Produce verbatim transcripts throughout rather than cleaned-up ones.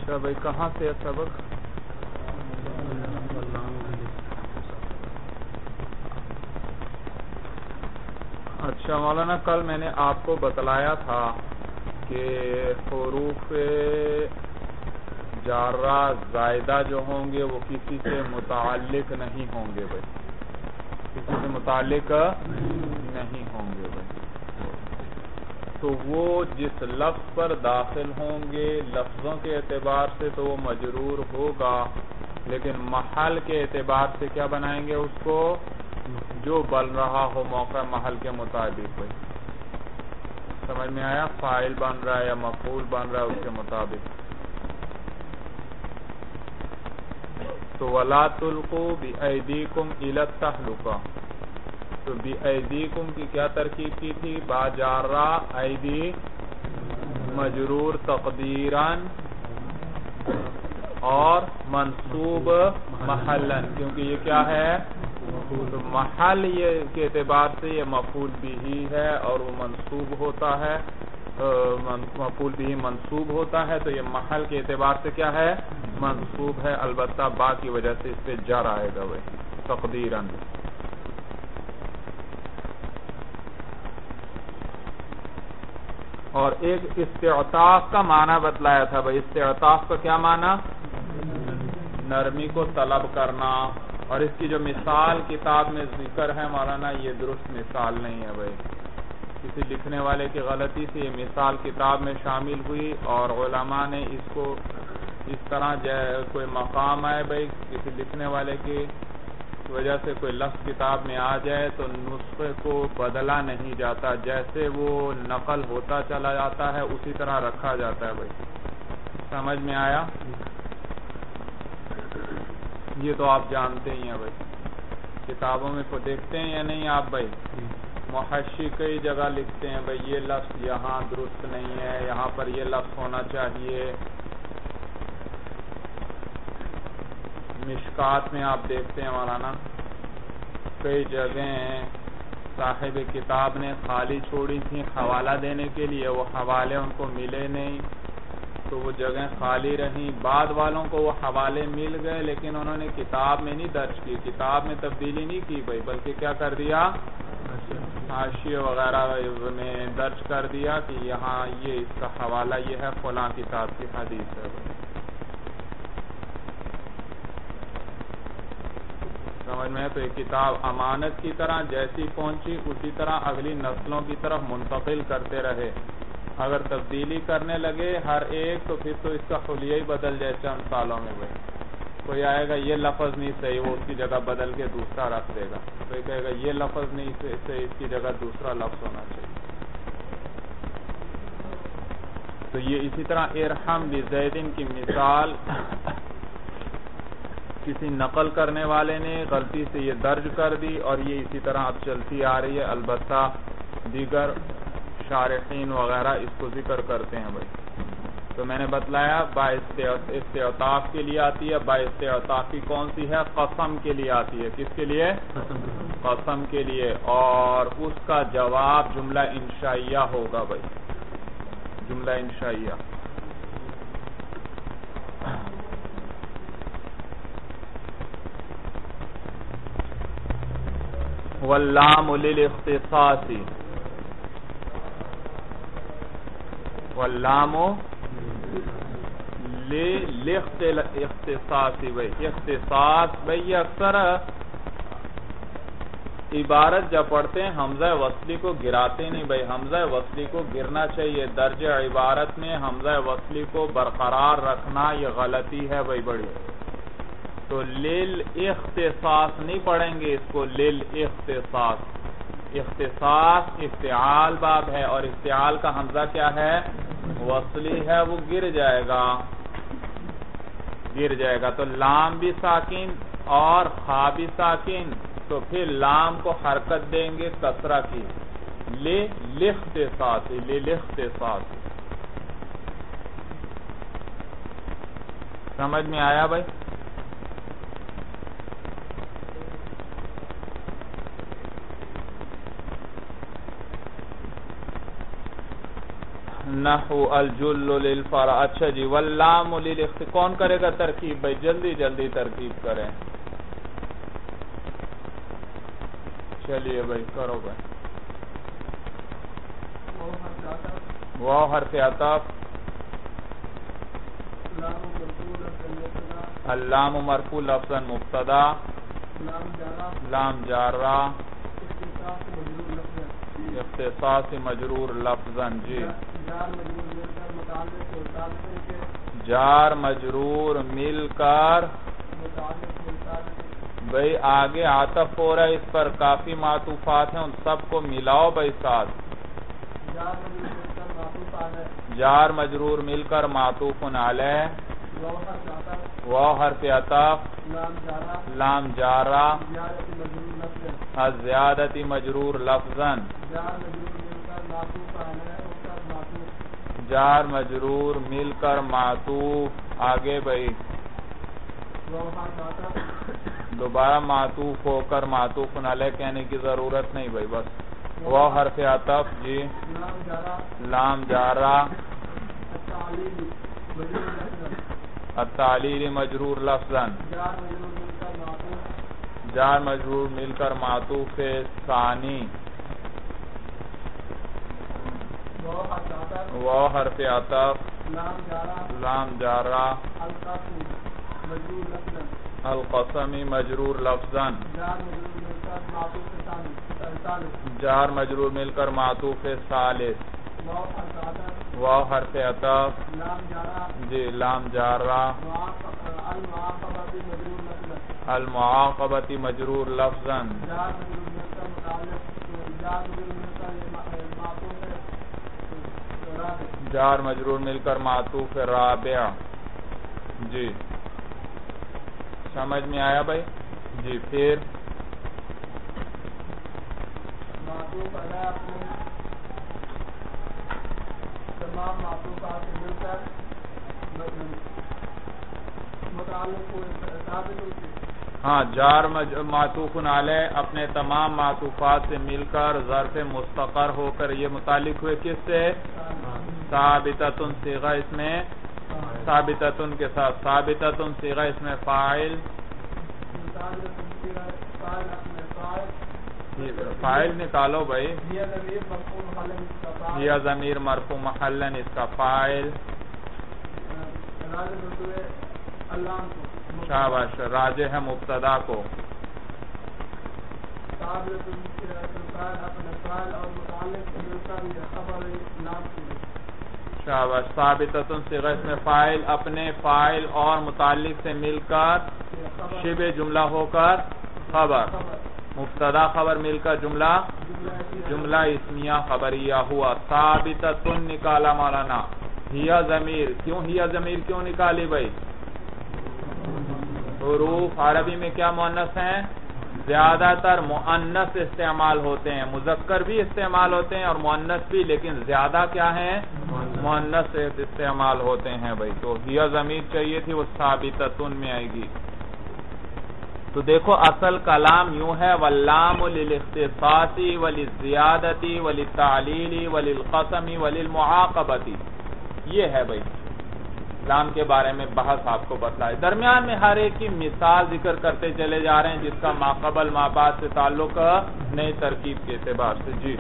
اچھا بھائی کہاں سے ہے سبق؟ اچھا مولانا کل میں نے آپ کو بتلایا تھا کہ حروف جارہ زائدہ جو ہوں گے وہ کسی سے متعلق نہیں ہوں گے بھائی، کسی سے متعلق نہیں ہوں گے بھائی. تو وہ جس لفظ پر داخل ہوں گے لفظوں کے اعتبار سے تو وہ مجرور ہوگا، لیکن محل کے اعتبار سے کیا بنائیں گے اس کو؟ جو بن رہا ہو موقع محل کے مطابق. بھائی سمجھ میں آیا؟ فاعل بن رہا ہے یا مفعول بن رہا ہے اس کے مطابق. تو وَلَا تُلْقُوا بِأَيْدِيكُمْ إِلَى التَّهْلُكَةِ، تو بِأَيْدِيكُمْ کی کیا ترکیب کی تھی؟ با جارہ ایدی مجرور تقدیراً اور منصوب محلاً، کیونکہ یہ کیا ہے؟ تو محل یہ کے اعتبار سے یہ مفعول بھی ہے اور وہ منصوب ہوتا ہے، مفعول بھی منصوب ہوتا ہے، تو یہ محل کے اعتبار سے کیا ہے؟ منصوب ہے. البتہ با کی وجہ سے اس پہ جر آئے گا وہ تقدیراً. اور ایک استعطاف کا معنی بتلایا تھا بھائی. استعطاف کا کیا معنی؟ نرمی کو طلب کرنا. اور اس کی جو مثال کتاب میں ذکر ہے مولانا یہ درست مثال نہیں ہے بھائی، کسی لکھنے والے کی غلطی سے یہ مثال کتاب میں شامل ہوئی اور علماء نے اس کو اس طرح کوئی مقام آئے بھائی کسی لکھنے والے کی وجہ سے کوئی لفظ کتاب میں آ جائے تو نسخے کو بدلا نہیں جاتا، جیسے وہ نقل ہوتا چلا جاتا ہے اسی طرح رکھا جاتا ہے بھائی. سمجھ میں آیا؟ یہ تو آپ جانتے ہی ہیں بھائی، کتابوں میں کو دیکھتے ہیں یا نہیں آپ بھائی؟ محشی کئی جگہ لکھتے ہیں بھائی یہ لفظ یہاں درست نہیں ہے، یہاں پر یہ لفظ ہونا چاہیے. مشکات میں آپ دیکھتے ہیں مولانا کئی جگہیں صاحب کتاب نے خالی چھوڑی تھیں حوالہ دینے کے لیے، وہ حوالے ان کو ملے نہیں تو وہ جگہیں خالی رہیں. بعد والوں کو وہ حوالے مل گئے لیکن انہوں نے کتاب میں نہیں درج کی، کتاب میں تبدیلی نہیں کی بھائی، بلکہ کیا کر دیا؟ حاشیے وغیرہ میں درج کر دیا کہ یہاں یہ اس کا حوالہ یہ ہے فلاں کتاب کی حدیث ہے بھائی. سمجھ میں؟ تو یہ کتاب امانت کی طرح جیسی پہنچی اسی طرح اگلی نسلوں کی طرف منتقل کرتے رہے. اگر تبدیلی کرنے لگے ہر ایک تو پھر تو اس کا خلیہ ہی بدل جائے چند سالوں میں بھائی. کوئی آئے گا یہ لفظ نہیں صحیح وہ اس کی جگہ بدل کے دوسرا رکھ دے گا، کوئی کہے گا یہ لفظ نہیں صحیح اس کی جگہ دوسرا لفظ ہونا چاہیے. تو یہ اسی طرح ارحم بزیدن کی مثال کسی نقل کرنے والے نے غلطی سے یہ درج کر دی اور یہ اسی طرح اب چلتی آ رہی ہے. البتہ دیگر شارحین وغیرہ اس کو ذکر کرتے ہیں بھائی. تو میں نے بتلایا با استعطاف کے لیے آتی ہے. با استعطافی کون سی ہے؟ قسم کے لیے آتی ہے. کس کے لیے؟ قسم کے لیے. اور اس کا جواب جملہ انشائیہ ہوگا بھائی، جملہ انشائیہ. واللام للاختصاص، واللام للاختصاص بھائی. اختصاص بھائی اکثر عبارت جب پڑھتے ہیں حمزہ وصلی کو گراتے نہیں بھائی. حمزہ وصلی کو گرنا چاہیے. درج عبارت میں حمزہ وصلی کو برقرار رکھنا یہ غلطی ہے بھائی بڑی. تو لیل اختصاص نہیں پڑھیں گے اس کو، لیل اختصاص. اختصاص افتعال باب ہے اور افتعال کا حمزہ کیا ہے؟ وصلی ہے، وہ گر جائے گا، گر جائے گا. تو لام بھی ساکن اور خا بھی ساکن، تو پھر لام کو حرکت دیں گے کسرہ کی. لے الاختصاص، لے الاختصاص. سمجھ میں آیا بھائی؟ نحو الجل للفرع. اچھا جی واللام للاخت کون کرے گا ترکیب بھائی؟ جلدی جلدی ترکیب کریں. چلیے بھائی کرو بھائی. واو حرف عطف. اللام مرفوع لفظا مبتدا. لام جارہ اختصاص مجرور لفظا. جی جار مجرور مل کر بھائی آگے عطف ہو رہا ہے اس پر کافی معطوفات ہیں ان سب کو ملاؤ بھائی ساتھ. جار مجرور مل کر معطوف علیہ. واو حرف عطف. لام جارہ الزیادتی مجرور لفظا. جار مجرور مل کر معطوف. آگے بھائی دوبارہ معطوف ہو کر معطوف علیہ کہنے کی ضرورت نہیں بھائی بس. واو حرف عطف. جی لام جارہ التعلیل مجرور لفظا. جار مجرور مل کر معطوف ثانی. واو حرف عطف. لام جارہ القسمی مجرور لفظا. جار مجرور مل کر معطوف ثالث. واو حرف عطف. جی لام جارہ المعاقبتی مجرور لفظا. جار مجرور مل کر معطوف رابع. جی سمجھ میں آیا بھائی؟ جی پھر تمام معطوفات سے مل کر ہاں جار معطوف علیہ اپنے تمام معطوفات سے مل کر ظرف مستقر ہو کر یہ متعلق ہوئے کس سے؟ ثابتۃ صیغہ اس میں ثابتۃ کے ساتھ. ثابتۃ صیغہ اس میں فاعل. فاعل نکالو بھائی. یہ ضمیر مرفوع محلن اس کا فاعل. شاباش راجح ہے مبتدا کو. شاباش ثابتۃ صیغہ اس میں فاعل اپنے فاعل اور متعلق سے مل کر شبہ جملہ ہو کر خبر. مبتدا خبر مل کر جملہ جملہ اسمیہ خبریہ ہوا. ثابتۃ نکالا مولانا. ہیا ضمیر کیوں ہیا ضمیر کیوں نکالی بھائی؟ حروف عربی میں کیا مؤنث ہیں؟ زیادہ تر مؤنث استعمال ہوتے ہیں. مذکر بھی استعمال ہوتے ہیں اور مؤنث بھی لیکن زیادہ کیا ہیں؟ مؤنث استعمال ہوتے ہیں بھائی. تو ہیا ضمیر چاہیے تھی وہ ثابتۃ میں آئے گی. تو دیکھو اصل کلام یوں ہے واللام للاختصاص وللزیادۃ وللتعلیل وللقسم وللمعاقبۃ. یہ ہے بھائی لام کے بارے میں بحث آپ کو بتلائے. درمیان میں ہر ایک کی مثال ذکر کرتے چلے جا رہے ہیں جس کا ما قبل ما بعد سے تعلق نئی ترکیب کے اعتبار سے. جی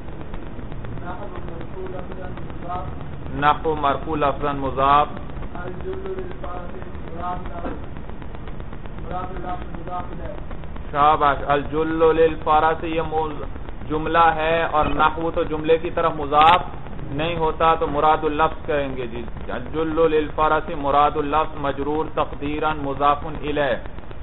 نحو مرفوع لفظا مضاف. شاباش الجل للفرس یہ جملہ ہے اور نحو تو جملے کی طرف مضاف نہیں ہوتا تو مراد اللفظ کہیں گے. جی الجل للفرس مراد اللفظ مجرور تقدیرا مضاف الیہ.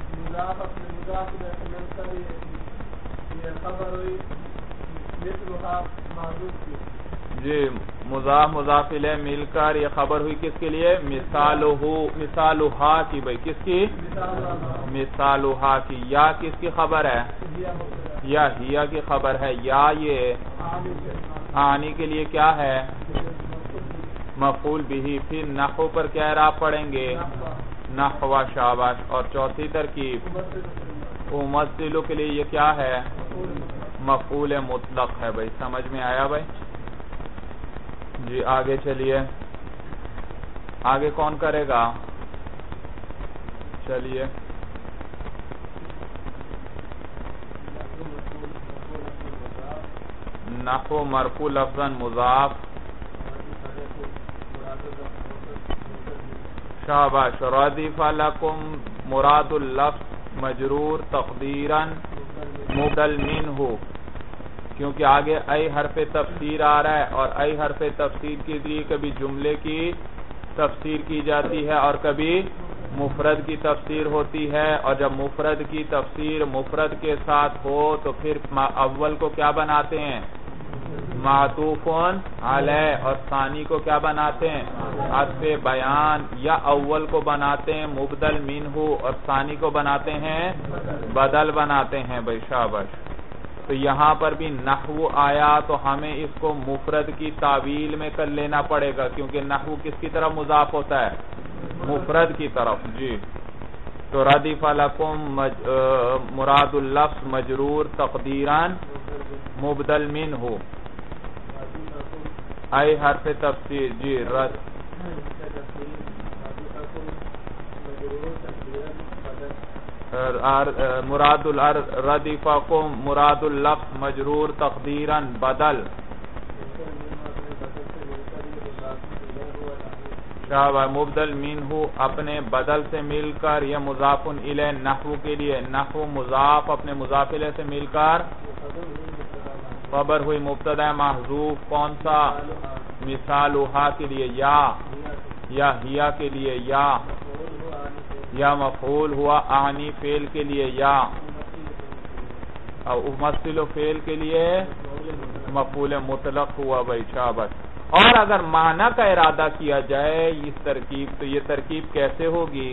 جی مضاف مضاف الیہ مل کر یہ خبر ہوئی کس کے لیے؟ مثالہ مثالہا کی بھائی. کس کی؟ مثالہا کی. یا کس کی خبر ہے؟ یا ہیا کی خبر ہے. یا یہ آنی کے لیے کیا ہے؟ مفعول بہ. پھر نحو پر کیا اعراب پڑھیں گے؟ نحو. شاباش. اور چوتھی ترکیب ممثل کے لیے یہ کیا ہے؟ مفعول مطلق ہے بھائی. سمجھ میں آیا بھائی؟ جی آگے چلیے، آگے کون کرے گا؟ چلیے نحو مرفوع لفظاً مضاف، شاباش، ردف لکم مراد اللفظ مجرور تقدیراً مبدل منہ، کیونکہ آگے ای حرف تفسیر آ رہا ہے، اور ای حرف تفسیر کے ذریعے کبھی جملے کی تفسیر کی جاتی ہے اور کبھی مفرد کی تفسیر ہوتی ہے، اور جب مفرد کی تفسیر مفرد کے ساتھ ہو تو پھر اول کو کیا بناتے ہیں؟ معطوف علیہ، اور ثانی کو کیا بناتے ہیں؟ عطف بیان، یا اول کو بناتے ہیں مبدل منہ اور ثانی کو بناتے ہیں بدل بناتے ہیں بھائی، شاباش۔ تو یہاں پر بھی نحو آیا تو ہمیں اس کو مفرد کی تعویل میں کر لینا پڑے گا، کیونکہ نحو کس کی طرف مضاف ہوتا ہے؟ مفرد کی طرف۔ جی تو ردف لکم مراد اللفظ مجرور تقدیراً مبدل منہ، ای حرف تفسیر، جی رد مراد ردفکم مراد اللفظ مجرور تقدیراً بدل، شابہ، مبدل منہ اپنے بدل سے مل کر، یہ مضاف الیہ نحو کے لیے، نحو مضاف اپنے مضاف الیہ سے مل کر خبر ہوئی مبتدا محذوف، کون سا؟ مثالھا کے لیے یا، یا ہیا کے لیے یا، یا مفعول ہوا آنی فعل کے لیے یا، اور ممثل فعل کے لیے مفعول مطلق ہوا بھائی، شاباش۔ اور اگر معنی کا ارادہ کیا جائے اس ترکیب، تو یہ ترکیب کیسے ہوگی؟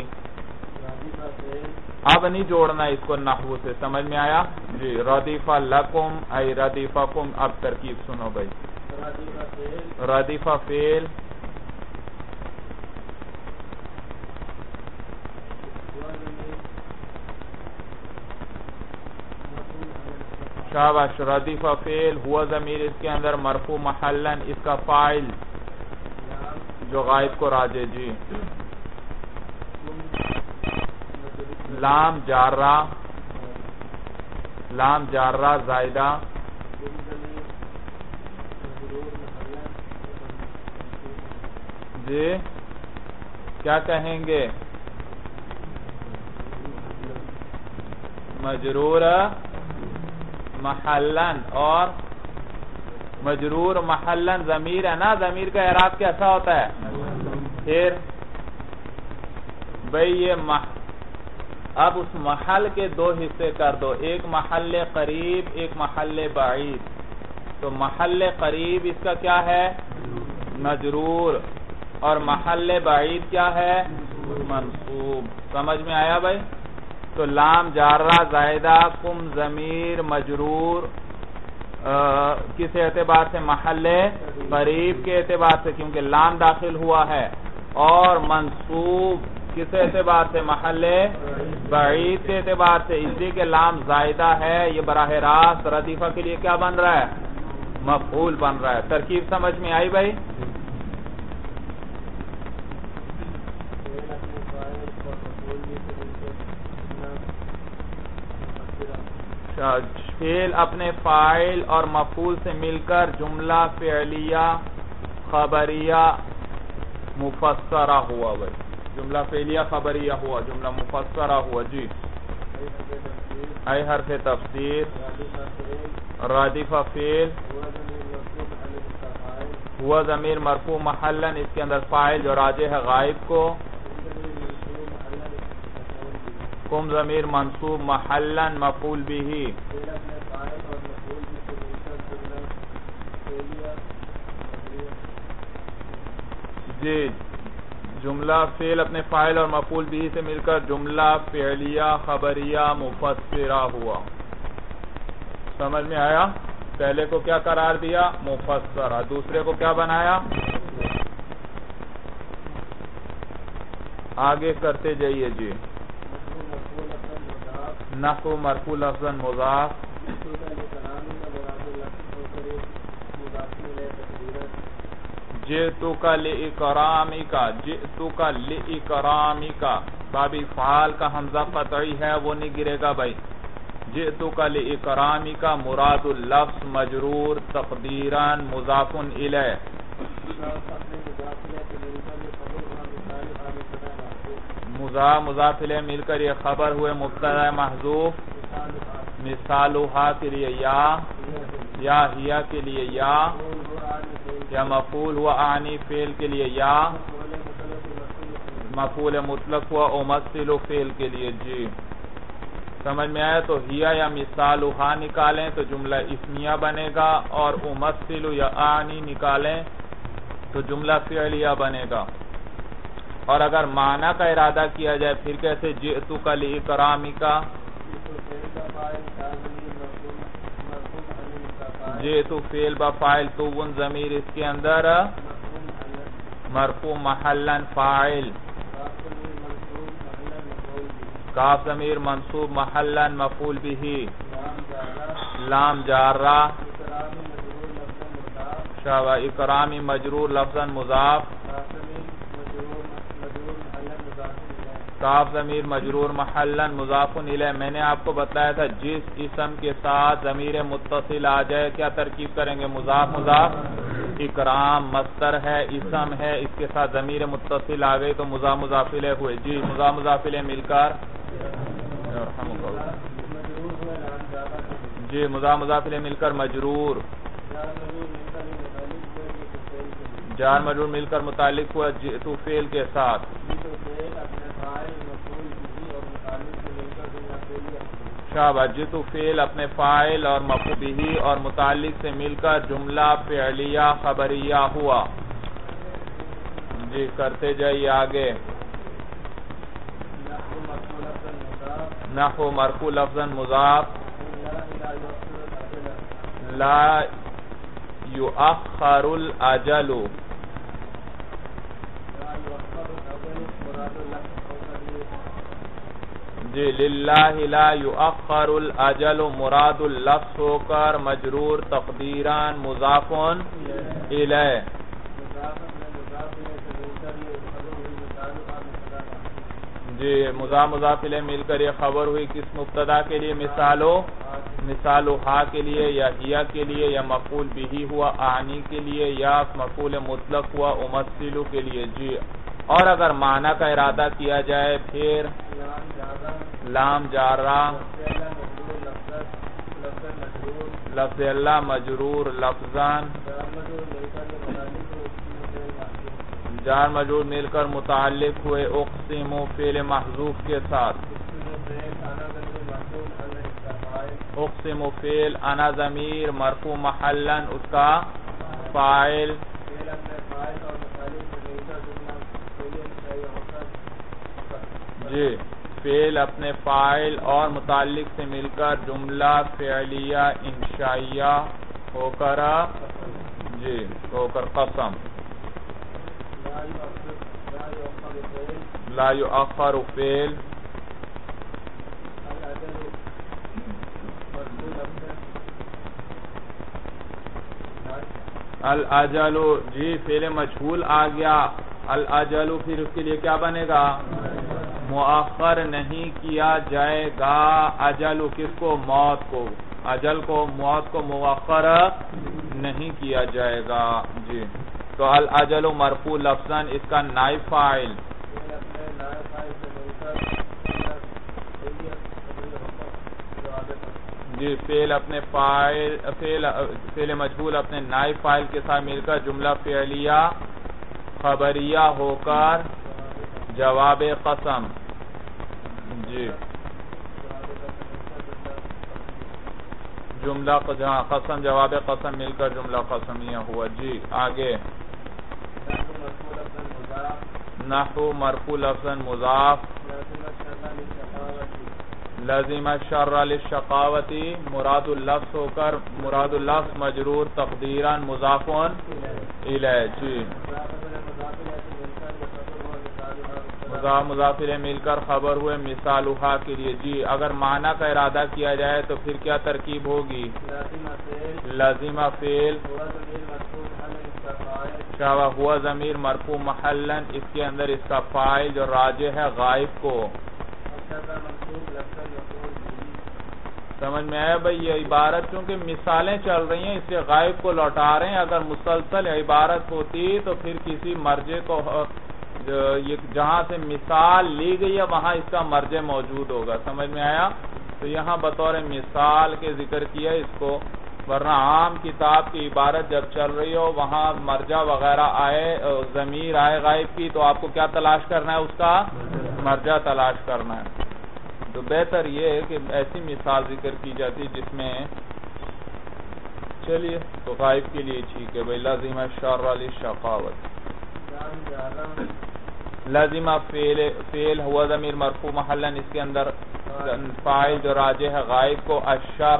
اب نہیں جوڑنا اس کو نحو سے، سمجھ میں آیا؟ جی ردف لکم ای ردفکم، اب ترکیب سنو بھائی، ردف فعل، شاباش، ردف فعل ہوا ضمیر اس کے اندر مرفوع محلن، اس کا فاعل جو غائب کو راجے، جی لام جارہ، لام جارہ زائدہ، جی کیا کہیں گے؟ مجرور محلن، اور مجرور محلن ضمیر ہے نا، ضمیر کا اعراب کیسا ہوتا ہے؟ پھر بھئی یہ مح... اب اس محل کے دو حصے کر دو، ایک محل قریب ایک محل بعید، تو محل قریب اس کا کیا ہے؟ مجرور، اور محل بعید کیا ہے؟ منصوب، سمجھ میں آیا بھائی؟ تو لام جارہ زائدہ کم ضمیر مجرور کس اعتبار سے؟ محل قریب کے اعتبار سے، کیونکہ لام داخل ہوا ہے، اور منصوب کس اعتبار سے؟ محل بعید کے اعتبار سے، اس لیے کہ لام زائدہ ہے، یہ براہ راست ردیفہ کے لیے کیا بن رہا ہے؟ مفعول بن رہا ہے۔ ترکیب سمجھ میں آئی بھائی؟ فعل اپنے فاعل اور مفعول سے مل کر جملہ فعلیہ خبریہ مفسرہ ہوا بھائی، جملہ فعلیہ خبریہ ہوا، جملہ مفسرہ ہوا، جی ای حرف تفسیر، رادف فعل ہوا ضمیر مرفوع محلن، اس کے اندر فاعل جو راجح ہے غائب کو، کم ضمیر منصوب محلن مفعول بھی، جی جملہ فعل اپنے فاعل اور مفعول بھی سے مل کر جملہ فعلیہ خبریہ مفسرہ ہوا، سمجھ میں آیا؟ پہلے کو کیا قرار دیا؟ مفسرہ، دوسرے کو کیا بنایا؟ آگے کرتے جائیے، جی نحو مرفوع لفظاً مضاف، جئتک لإکرامک، جئتک لإکرامک، بابی فعال کا حمزہ قطعی ہے وہ نہیں گرے گا بھائی. جئتک لإکرامک مراد اللفظ مجرور تقدیراً مضاف الیہ. مضاف مضاف الیہ مل کر یہ خبر ہوئے مبتدا محذوف. مثالها کے لیے یا، یا ہیا کے لیے یا، یا مفعول ہوا اعنی فعل کے لیے یا، مفعول مطلق ہوا امثل فعل کے لیے. جی سمجھ میں آیا؟ تو ہیا یا مثالها نکالیں تو جملہ اسمیہ بنے گا، اور امثل یا اعنی نکالیں تو جملہ فعلیہ بنے گا. اور اگر معنی کا ارادہ کیا جائے پھر کیسے؟ جئتک لإکرامک، جئتو فعل بفاعل، تو ون ضمیر اس کے اندر مرفوع محلا فاعل، کاف ضمیر منصوب محلا مفعول به، لام جارہ، شاہ اکرامی مجرور لفظا مضاف، کاف ضمیر مجرور محلا مضاف الیہ. میں نے آپ کو بتایا تھا جس اسم کے ساتھ ضمیر متصل آ جائے کیا ترکیب کریں گے؟ مضاف مضاف. اکرام مصدر ہے، اسم ہے، اس کے ساتھ ضمیر متصل آ گئی تو مضاف مضاف الیہ ہوئے. جی مضاف مضاف الیہ مل کر جی مضاف مضاف الیہ مل کر مجرور، جار مجرور مل کر متعلق ہوا جئتو فعل کے ساتھ. شاباش. جئتو فعل اپنے فاعل اور مفعول به اور متعلق سے مل کر جملہ فعلیہ خبریہ ہوا. جی کرتے جائیے آگے. نحو مرفوع لفظا مضاف، لا یؤخر الاجل، جی للہ لا یؤخر الاجل مراد اللفظ ہو کر مجرور تقدیراً مضاف الیہ. جی مضاف مضاف الیہ مل کر یہ خبر ہوئی کس مبتدا کے لیے؟ مثالو مثالو ہا کے لیے، یا ہیا کے لیے، یا مفعول به ہوا اعنی کے لیے، یا مفعول مطلق ہوا امثل کے لیے. جی اور اگر معنی کا ارادہ کیا جائے پھر لام جارہ، لفظ اللہ مجرور لفظان، جار مجرور مل کر متعلق ہوئے اقسم فعل محذوف کے ساتھ. اقسم فعل انا ضمیر مرفوع محلا اس کا فاعل، جی فعل اپنے فاعل اور متعلق سے مل کر جملہ فعلیہ انشائیہ ہو کر جی ہو کر قسم. لا یؤخر فعل الاجل، جی فعل مجہول آ گیا. الاجل پھر اس کے لیے کیا بنے گا؟ مؤخر نہیں کیا جائے گا. اجل کس کو؟ موت کو. اجل کو موت کو مؤخر نہیں کیا جائے گا. جی تو الاجل مرفوع لفظاً اس کا نائب فاعل، جی فعل اپنے فاعل فعل مجہول اپنے نائب فاعل کے ساتھ مل کر جملہ فعلیہ خبریہ ہو کر جواب قسم. جی جملہ جہاں قسم جواب قسم مل کر جملہ قسمیہ ہوا. جی آگے. نحو مرفوع لفظا مضاف، لازم الشر للشقاوتی مراد اللفظ ہو کر مراد اللفظ مجرور تقدیراً مضاف الیہ. جی مضاف مضاف الیہ مل کر خبر ہوئے مثالها کے لیے. جی اگر معنی کا ارادہ کیا جائے تو پھر کیا ترکیب ہوگی؟ لازمہ فعل، شاہ ہوا ضمیر مرفوع محلن، اس کے اندر اس کا فاعل جو راجع ہے غائب کو. سمجھ میں آیا بھائی؟ یہ عبارت چونکہ مثالیں چل رہی ہیں اس لیے غائب کو لوٹا رہے ہیں. اگر مسلسل عبارت ہوتی تو پھر کسی مرجع کو جہاں سے مثال لی گئی ہے وہاں اس کا مرجع موجود ہوگا. سمجھ میں آیا؟ تو یہاں بطور مثال کے ذکر کیا اس کو، ورنہ عام کتاب کی عبارت جب چل رہی ہو وہاں مرجع وغیرہ آئے، ضمیر آئے غائب کی، تو آپ کو کیا تلاش کرنا ہے؟ اس کا مرجع تلاش کرنا ہے. تو بہتر یہ ہے کہ ایسی مثال ذکر کی جاتی جس میں چلیے تو غائب کے لیے ٹھیک ہے بھائی. لازمہ شر علی شقاوت، لازمہ فعل فعل ہوا ضمیر مرفوع محلن، اس کے اندر فاعل جو راجع ہے غائب کو، الشر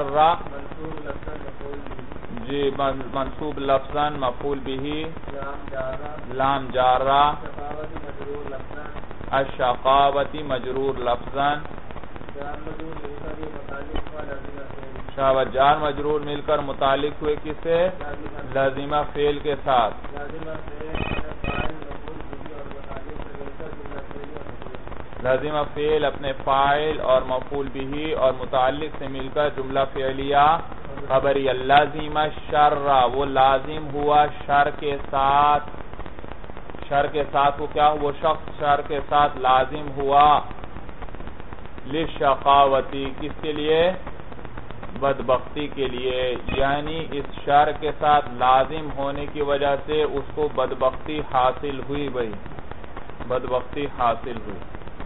جی منصوب لفظاً مفعول بھی، لام جارہ، الشقاوتی مجرور لفظاً، شاہ جار مجرور مل کر متعلق ہوئے کس سے؟ لازمہ فعل کے ساتھ. لازمہ فعل اپنے فاعل اور مفعول بھی اور متعلق سے مل کر جملہ فعلیہ خبریہ. لازمہ شر، وہ لازم ہوا شر کے ساتھ. شر کے ساتھ وہ کیا؟ وہ شخص شر کے ساتھ لازم ہوا. للشقاوتی، کس کے لیے؟ بدبختی کے لیے. یعنی اس شر کے ساتھ لازم ہونے کی وجہ سے اس کو بدبختی حاصل ہوئی بھائی، بدبختی حاصل ہوئی.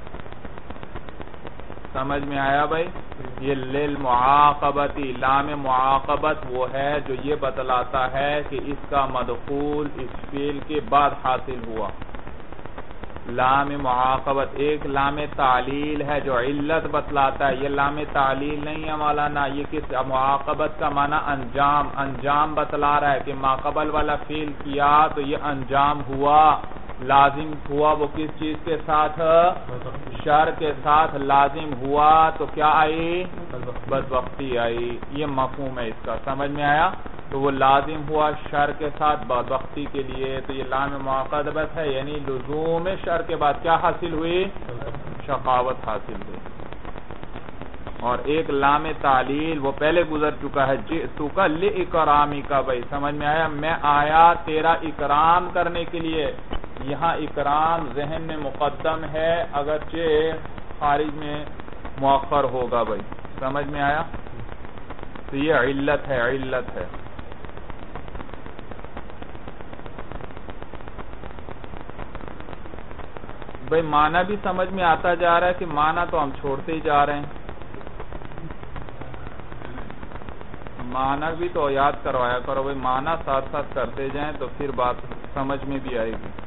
سمجھ میں آیا بھائی؟ یہ للمعاقبتی، لام معاقبت وہ ہے جو یہ بتلاتا ہے کہ اس کا مدخول اس فعل کے بعد حاصل ہوا. لام معاقبت ایک لام تعلیل ہے جو علت بتلاتا ہے. یہ لام تعلیل نہیں ہے مولانا، یہ کس معاقبت کا معنی انجام، انجام بتلا رہا ہے کہ ماقبل والا فعل کیا تو یہ انجام ہوا، لازم ہوا. وہ کس چیز کے ساتھ؟ شر کے ساتھ لازم ہوا تو کیا آئی؟ بدبختی آئی. یہ مفہوم ہے اس کا. سمجھ میں آیا؟ تو وہ لازم ہوا شر کے ساتھ بدبختی کے لیے، تو یہ لام معاقبت ہے، یعنی لزوم شر کے بعد کیا حاصل ہوئی؟ شقاوت حاصل ہوئی. اور ایک لام تعلیل وہ پہلے گزر چکا ہے، جئتو کا لِإِکرامی کا. بھائی سمجھ میں آیا؟ میں آیا تیرا اکرام کرنے کے لیے. یہاں اکرام ذہن میں مقدم ہے اگرچہ خارج میں مؤخر ہوگا بھائی. سمجھ میں آیا؟ تو یہ علت ہے، علت ہے. بھائی معنی بھی سمجھ میں آتا جا رہا ہے کہ معنی تو ہم چھوڑتے ہی جا رہے ہیں. معنی بھی تو یاد کروایا کرو بھائی، معنی ساتھ ساتھ کرتے جائیں تو پھر بات سمجھ میں بھی آئے گی.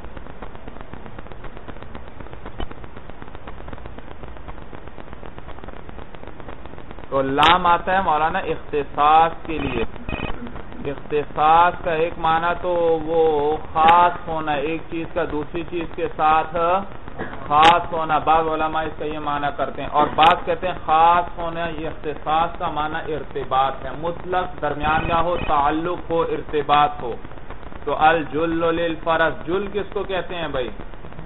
تو لام آتا ہے مولانا اختصاص کے لیے. اختصاص کا ایک معنی تو وہ خاص ہونا، ایک چیز کا دوسری چیز کے ساتھ خاص ہونا. بعض علماء اس کا یہ معنی کرتے ہیں، اور بعض کہتے ہیں خاص ہونا. یہ اختصاص کا معنی ارتباط ہے، مطلق درمیان میں ہو، تعلق ہو، ارتباط ہو. تو الجل للفرس، جل کس کو کہتے ہیں بھائی؟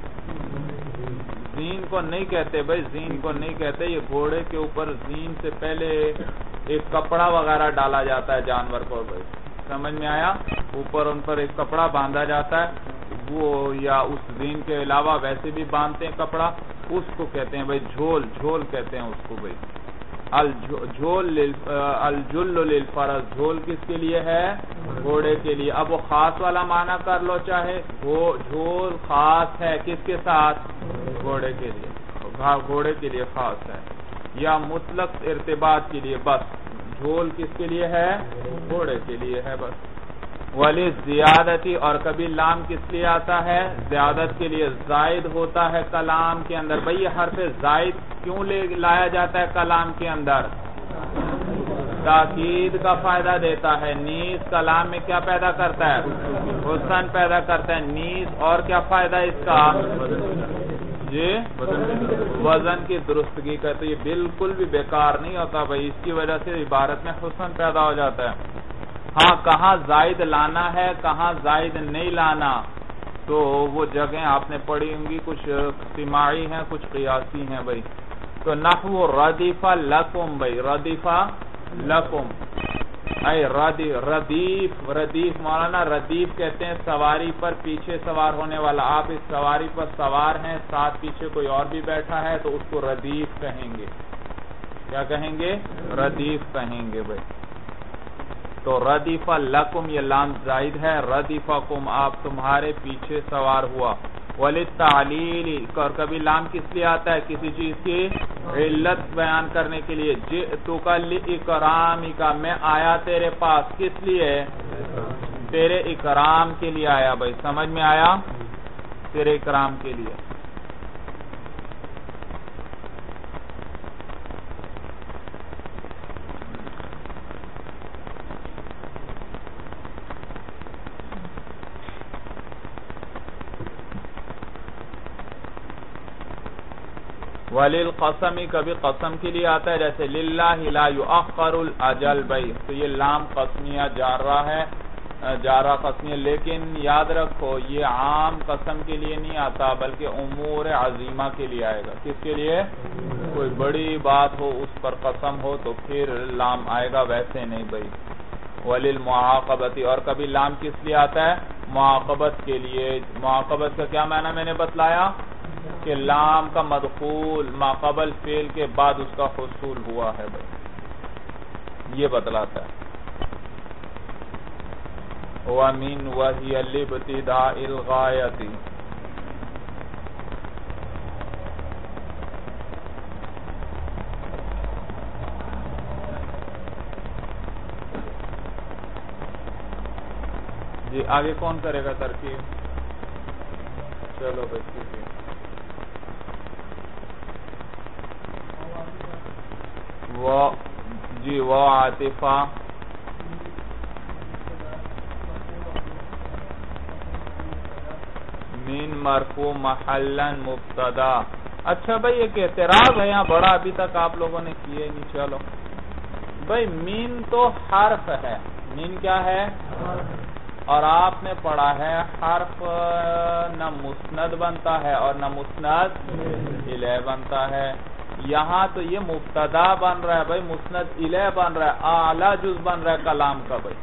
زین کو نہیں کہتے بھائی، زین کو نہیں کہتے. یہ گھوڑے کے اوپر زین سے پہلے ایک کپڑا وغیرہ ڈالا جاتا ہے جانور کو بھائی. سمجھ میں آیا؟ اوپر ان پر ایک کپڑا باندھا جاتا ہے وہ، یا اس زین کے علاوہ ویسے بھی باندھتے ہیں کپڑا، اس کو کہتے ہیں بھائی جھول. جھول کہتے ہیں اس کو بھائی. الجھول الجل للفرس، جھول کس کے لیے ہے؟ گھوڑے کے لیے. اب وہ خاص والا معنی کر لو چاہے، وہ جھول خاص ہے کس کے ساتھ؟ گھوڑے کے لیے. گھوڑے کے لیے خاص ہے، یا مطلق ارتباط کے لیے. بس جھول کس کے لیے ہے؟ گھوڑے کے لیے ہے بس. ولی زیادتی، اور کبھی لام کس لیے آتا ہے؟ زیادت کے لیے. زائد ہوتا ہے کلام کے اندر. بھئی یہ حرف زائد کیوں لے لایا جاتا ہے کلام کے اندر؟ تاکید کا فائدہ دیتا ہے. نیز کلام میں کیا پیدا کرتا ہے؟ حسن پیدا کرتا ہے. نیز اور کیا فائدہ اس کا؟ جی وزن کی درستگی کا. تو یہ بالکل بھی بیکار نہیں ہوتا بھائی، اس کی وجہ سے عبارت میں حسن پیدا ہو جاتا ہے. ہاں کہاں زائد لانا ہے کہاں زائد نہیں لانا تو وہ جگہیں آپ نے پڑھی ہوں گی، کچھ سماعی ہیں کچھ قیاسی ہیں بھائی. تو نحو ردیف لکم بھائی، ردیف لکم اے ردیف ردیف مولانا ردیف کہتے ہیں سواری پر پیچھے سوار ہونے والا. آپ اس سواری پر سوار ہیں، ساتھ پیچھے کوئی اور بھی بیٹھا ہے تو اس کو ردیف کہیں گے. کیا کہیں گے؟ ردیف کہیں گے بھائی. تو ردیف لکم یہ لام زائد ہے، ردیفکم آپ تمہارے پیچھے سوار ہوا. وللتعلیل اور کبھی لام کس لیے آتا ہے؟ کسی چیز کی علت بیان کرنے کے لیے. جئتک لإکرامک میں آیا تیرے پاس، کس لیے؟ تیرے اکرام کے لیے آیا بھائی. سمجھ میں آیا؟ تیرے اکرام کے لیے. وَلِلْقَسَمِ کبھی قسم کے لیے آتا ہے، جیسے لِلَّهِ لَا يُؤَخَّرُ الْأَجَلْ بھائی. تو یہ لام قسمیہ جارہ ہے، جارہ قسمیہ، لیکن یاد رکھو یہ عام قسم کے لیے نہیں آتا بلکہ امور عظیمہ کے لیے آئے گا. کس کے لیے؟ کوئی بڑی بات ہو اس پر قسم ہو تو پھر لام آئے گا، ویسے نہیں بھائی. وَلِلْمُعَاقَبَةِ اور کبھی لام کس لیے آتا ہے؟ معاقبت کے لیے. معاقبت کا کیا معنی میں نے بتلایا؟ کہ لام کا مدخول ما قبل فعل کے بعد اس کا حصول ہوا ہے بھائی، یہ بتلاتا ہے. وَمِن وَهِيَ لِابْتِدَاءِ الْغَایَةِ جی آگے کون کرے گا ترکیب؟ چلو بھائی ٹھیک ہے. وہ جی وہ عاطفہ من مرفوع محلا مبتدا. اچھا بھائی ایک اعتراض ہے یہاں بڑا، ابھی تک آپ لوگوں نے کیے نہیں. چلو بھائی مین تو حرف ہے، مین کیا ہے؟ اور آپ نے پڑھا ہے حرف نہ مسند بنتا ہے اور نہ مسند الیہ بنتا ہے. یہاں تو یہ مبتدا بن رہا ہے بھائی، مسند الیہ بن رہا ہے، اعلی جز بن رہا ہے کلام کا بھائی.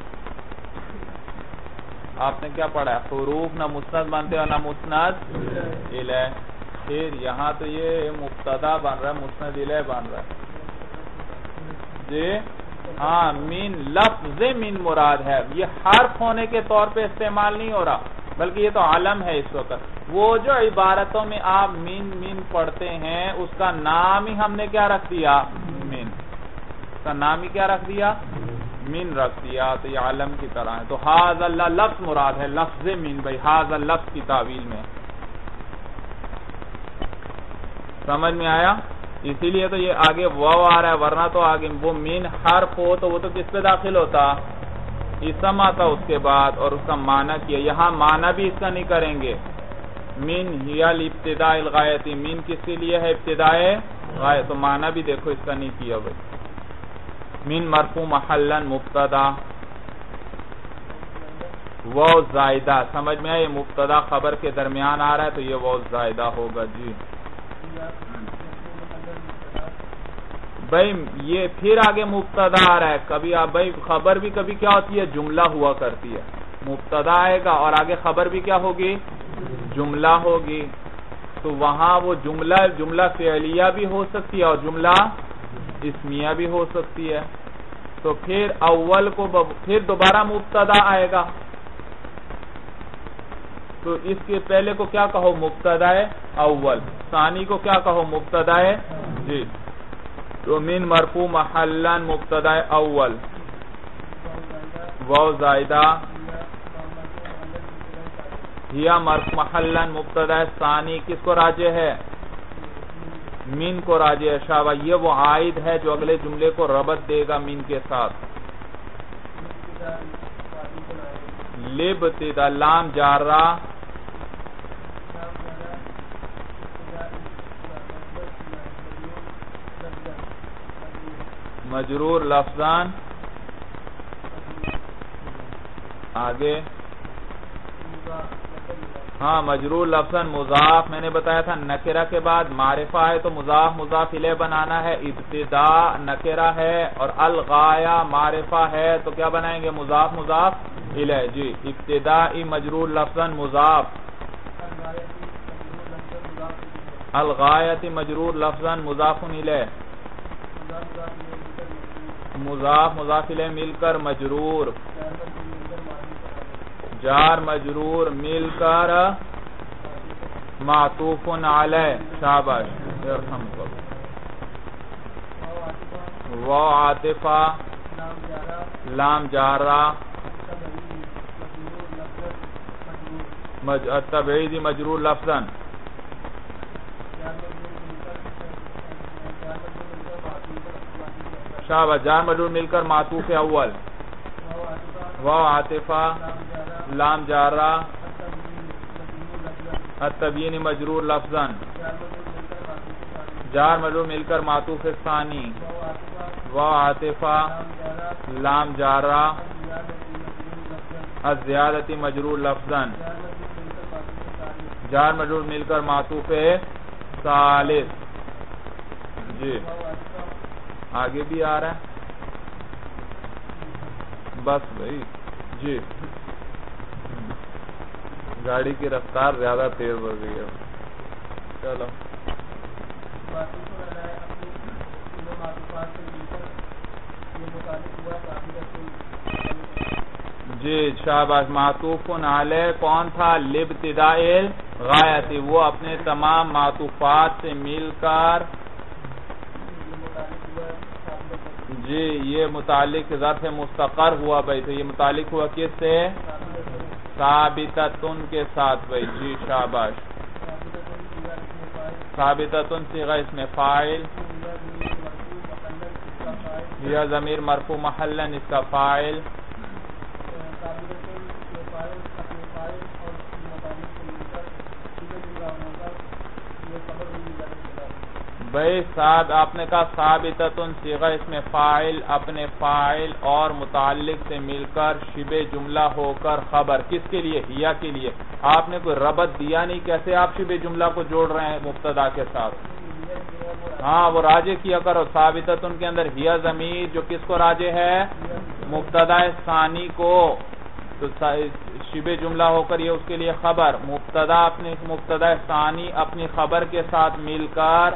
آپ نے کیا پڑھا ہے؟ حروف نہ مسند بنتے اور نہ مسند الیہ. پھر یہاں تو یہ مبتدا بن رہا ہے، مسند الیہ بن رہا ہے. جی ہاں مین لفظ مین مراد ہے، یہ حرف ہونے کے طور پہ استعمال نہیں ہو رہا بلکہ یہ تو علم ہے اس وقت. وہ جو عبارتوں میں آپ مین مین پڑھتے ہیں اس کا نام ہی ہم نے کیا رکھ دیا؟ مین. اس کا نام ہی کیا رکھ دیا؟ مین رکھ دیا. تو یہ علم کی طرح ہے. تو حاض اللہ لفظ مراد ہے، لفظ مین بھائی، حاض لفظ کی تعویل میں. سمجھ میں آیا؟ اسی لیے تو یہ آگے واو آ رہا ہے، ورنہ تو آگے وہ مین حرف ہو تو وہ تو کس پہ داخل ہوتا؟ اسم آتا اس کے بعد اور اس کا معنی کیا. یہاں معنی بھی اس کا نہیں کریں گے. مین ہی الابتداء الغایتی، مین کس کے لیے ہے؟ ابتداء غایہ. تو معنی بھی دیکھو اس کا نہیں کیا بھائی. مین مرفوع محلا مبتدا. واو زائدہ، سمجھ میں آئے؟ مبتدا خبر کے درمیان آ رہا ہے تو یہ واو زائدہ ہوگا. جی بھائی یہ پھر آگے مبتدا آ رہا ہے. کبھی آپ بھائی خبر بھی کبھی کیا ہوتی ہے؟ جملہ ہوا کرتی ہے. مبتدا آئے گا اور آگے خبر بھی کیا ہوگی؟ جملہ ہوگی. تو وہاں وہ جملہ جملہ فعلیہ بھی ہو سکتی ہے اور جملہ اسمیہ بھی ہو سکتی ہے. تو پھر اول کو پھر دوبارہ مبتدا آئے گا تو اس کے پہلے کو کیا کہو؟ مبتدا اول. ثانی کو کیا کہو؟ مبتدا. جی تو من مرفوع محلا مبتدا اول. واو زائدہ یا مرفوع محلا مبتدا ثانی کس کو راجع ہے؟ من کو راجع ہے. شابہ یہ وہ عائد ہے جو اگلے جملے کو ربط دے گا من کے ساتھ. لابتداء لام جارہ مجرور لفظان آگے ہاں مجرور لفظاً مضاف، میں نے بتایا تھا نکرہ کے بعد معرفہ ہے تو مضاف مضاف الیہ بنانا ہے، ابتدا نکرہ ہے اور الغایہ معرفہ ہے تو کیا بنائیں گے؟ مضاف مضاف الیہ. جی ابتدائی مجرور لفظاً مضاف، الغایتی مجرور لفظاً مضاف الیہ، مضاف مضاف الیہ مل کر مجرور، جار مجرور مل کر معطوف علیہ. شاباش یرحمکم. واو عاطفہ لام جارہ تبعیضی مجرور لفظاً، شاباش جار مجرور مل کر معطوف اول، واو عاطفہ لام جارہ التبیین مجرور لفظاً، جار مجرور مل کر معطوف ثانی، واو عاطفہ لام جارہ الزیادتی مجرور لفظاً، جار مجرور مل کر معطوف ثالث. جی آگے بھی آ رہا ہے بس بھائی. جی گاڑی کی رفتار زیادہ تیز ہو گئی ہے. چلو جی شاباش. معطوف علیہ کون تھا؟ لابتداء الغایہ، وہ اپنے تمام معطوفات سے مل کر جی یہ متعلق ظرف مستقر ہوا بھائی. تو یہ متعلق ہوا کس سے؟ ثابتتن کے ساتھ بھائی. جی شاباش. ثابتتن صیغہ اسم فاعل، یا ضمیر مرفوع محلاً اس کا فاعل، بھائی صاحب آپ نے کہا ثابتتن صیغہ اسم فاعل اپنے فاعل اور متعلق سے مل کر شبہ جملہ ہو کر خبر. کس کے لیے؟ ہیا کے لیے. آپ نے کوئی ربط دیا نہیں، کیسے آپ شبہ جملہ کو جوڑ رہے ہیں مبتدا کے ساتھ؟ ہاں وہ راجع کیا کرو. ثابتتن کے اندر ہیا ضمیر جو کس کو راجع ہے؟ مبتدا ثانی کو. تو شبہ جملہ ہو کر یہ اس کے لیے خبر. مبتدا اپنے مبتدا ثانی اپنی خبر کے ساتھ مل کر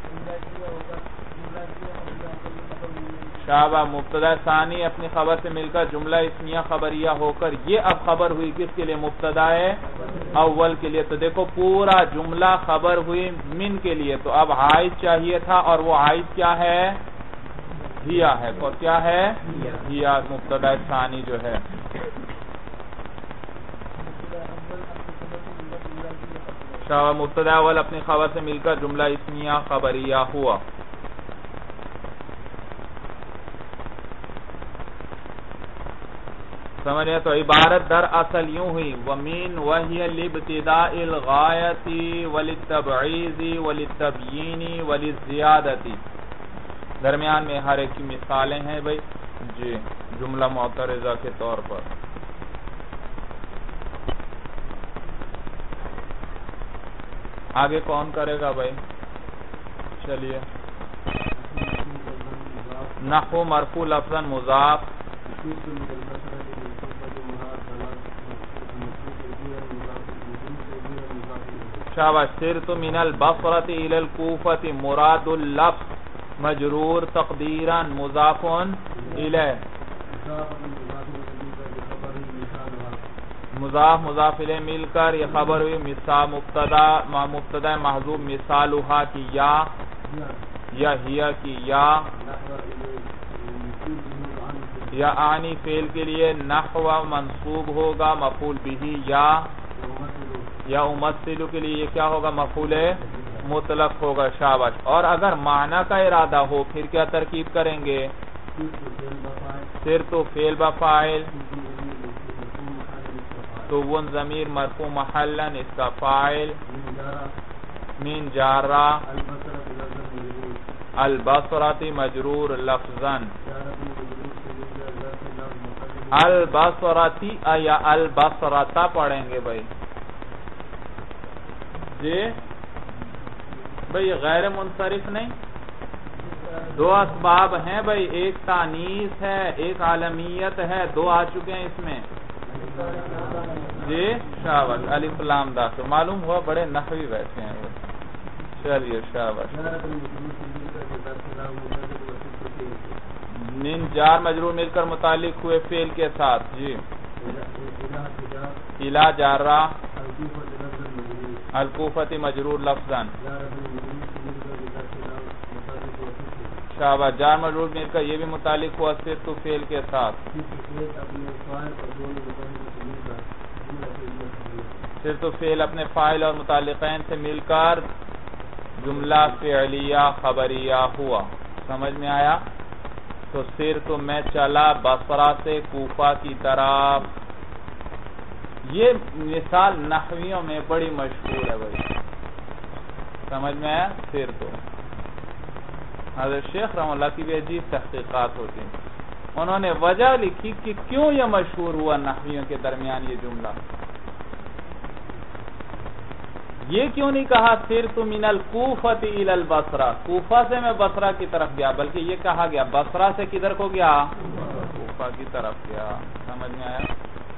شابہ مبتدا ثانی اپنی خبر سے مل کر جملہ اسمیہ خبریہ ہو کر یہ اب خبر ہوئی کس کے لیے؟ مبتدا اول کے لیے. تو دیکھو پورا جملہ خبر ہوئی من کے لیے. تو اب عائد چاہیے تھا اور وہ عائد کیا ہے؟ ہیا ہے. اور کیا ہے؟ ہیا مبتدا ثانی جو ہے. شابہ مبتدا اول اپنی خبر سے مل کر جملہ اسمیہ خبریہ ہوا. سمجھے؟ تو عبارت در اصل یوں ہوئی وَمِن وَهِيَ لِابْتِدَاءِ الْغَایَةِ وَلِلتَّبْعِیضِ وَلِلتَّبْیِینِ وَلِلزِیادَةِ. درمیان میں ہر ایک کی مثالیں ہیں بھائی. جی جملہ معترضہ کے طور پر. آگے کون کرے گا بھائی؟ چلیے. نحو مرفوع لفظاً مضاف، شاباش. سرت من البصرة الى الكوفة مراد اللفظ مجرور تقدیرا مضاف الیہ، مضاف مضاف الیہ مل کر یہ خبر ہوئی. مثال مبتدا مبتدا محذوف مثالها کی یا یا ہیا کی یا یا آنی فعل کے لیے نحو منصوب ہوگا مفعول به یا یا امثل کے لیے یہ کیا ہوگا؟ مفعول مطلق ہوگا. شاباش. اور اگر معنی کا ارادہ ہو پھر کیا ترکیب کریں گے؟ صرف تو فعل بفاعل، تو وہ ضمیر مرفوع محلاً اس کا فاعل، من جارہ البصرة مجرور لفظاً، البصرتی یا البصرتا پڑھیں گے بھائی جی بھائی غیر منصرف نہیں. دو اسباب ہیں بھائی، ایک تانیث ہے ایک عالمیت ہے، دو آ چکے ہیں اس میں جی. شاباش الف لام داخل معلوم ہوا بڑے نحوی بیٹھے ہیں وہ. چلیے شاباش. من جار مجرور مل کر متعلق ہوئے فعل کے ساتھ جی. الا جارہ الکوفتی مجرور لفظاً. شاباش جار مجرور مل کر یہ بھی متعلق ہوا صرف تو فعل کے ساتھ. صرف تو فعل اپنے فاعل اور متعلقین سے مل کر جملہ فعلیہ خبریہ ہوا. سمجھ میں آیا؟ تو صرف تو میں چلا بصرہ سے کوفہ کی طرف. یہ مثال نحویوں میں بڑی مشہور ہے بھائی. سمجھ میں آیا؟ پھر تو حضرت شیخ رحمہ اللہ کی بھی عجیب تحقیقات ہوتی ہیں. انہوں نے وجہ لکھی کہ کیوں یہ مشہور ہوا نحویوں کے درمیان یہ جملہ. یہ کیوں نہیں کہا صرف من الکوفۃ الی البصرہ، کوفہ سے میں بصرہ کی طرف گیا، بلکہ یہ کہا گیا بصرہ سے کدھر کو گیا؟ کوفہ کی طرف گیا. سمجھ میں آیا؟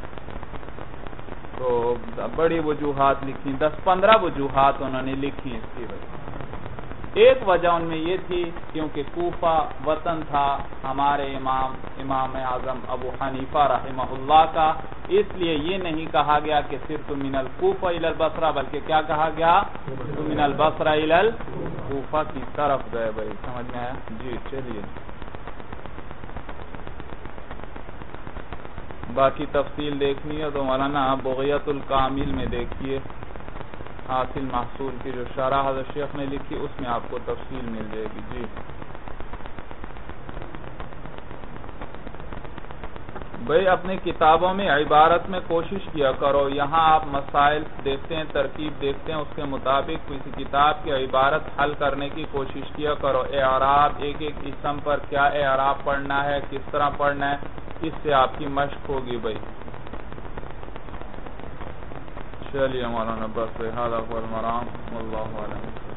تو بڑی وجوہات لکھی، دس پندرہ وجوہات انہوں نے لکھی اس کی وجہ. ایک وجہ ان میں یہ تھی کیونکہ کوفہ وطن تھا ہمارے امام امام اعظم ابو حنیفہ رحمہ اللہ کا، اس لیے یہ نہیں کہا گیا کہ صرف من الکوفہ الی البصرہ، بلکہ کیا کہا گیا؟ من البصرہ الی الکوفہ کی طرف گئے بھائی. سمجھ میں آیا؟ جی چلیے. باقی تفصیل دیکھنی ہے تو مولانا بغیت الکامل میں دیکھیے، حاصل محصول کی جو شرح حضرت شیخ نے لکھی اس میں آپ کو تفصیل مل جائے گی. جی بھئی اپنی کتابوں میں عبارت میں کوشش کیا کرو، یہاں آپ مسائل دیکھتے ہیں ترکیب دیکھتے ہیں اس کے مطابق کسی کتاب کی عبارت حل کرنے کی کوشش کیا کرو. اعراب ایک ایک اسم پر کیا اعراب پڑھنا ہے، کس طرح پڑھنا ہے، اس سے آپ کی مشق ہوگی بھائی. چلیے مولانا بس هذا هو المرام والله اعلم.